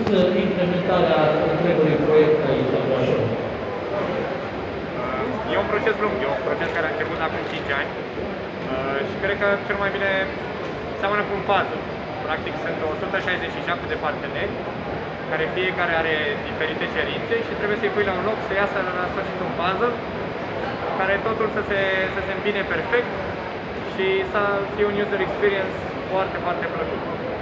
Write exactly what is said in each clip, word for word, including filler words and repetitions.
implementarea întregului proiect aici la Brașov? E un proces lung, e un proces care a început acum cinci ani și cred că cel mai bine seamănă cu un puzzle. Practic sunt o sută șaizeci și șapte de parteneri, care fiecare are diferite cerințe și trebuie să-i pui la un loc să iasă la sfârșit un puzzle, care totul să se, să se îmbine perfect și să fie un user experience foarte, foarte plăcut.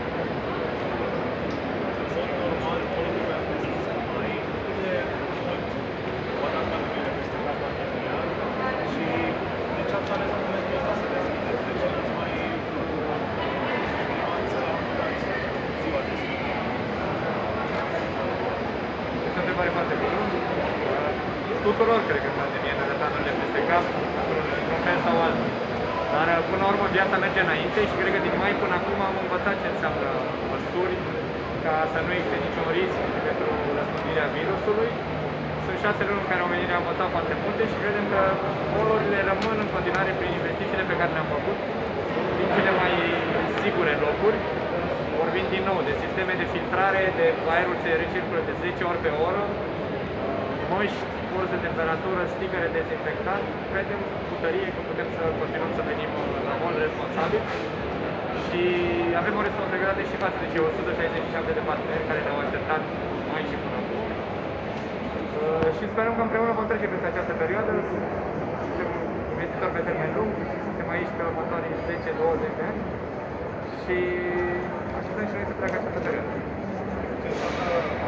Foarte bună. Tuturor, cred că pandemia ne-a dat anurile peste cap, într-un fel sau altul. Dar, până la urmă, viața merge înainte și cred că din mai până acum am învățat ce înseamnă măsuri ca să nu existe niciun risc pentru răspândirea virusului. Sunt șase luni în care omenirea a învățat foarte multe și credem că mall-urile rămân în continuare prin investițiile pe care le-am făcut din cele mai sigure locuri. Vorbim din nou de sisteme de filtrare, de aerul se recirculă de zece ori pe oră, măști, poze de temperatură, sticăre dezinfectant. Credem cu tărie că putem să continuăm să venim la mall responsabil și avem o responsabilitate și față de cei o sută șaizeci și șapte de parteneri care ne-au așteptat mai și până acum. Și sperăm că împreună vom trece peste această perioadă. Suntem investitori pe termen lung, suntem aici pe următorii zece douăzeci de ani și așteptăm și noi să treacă această perioadă.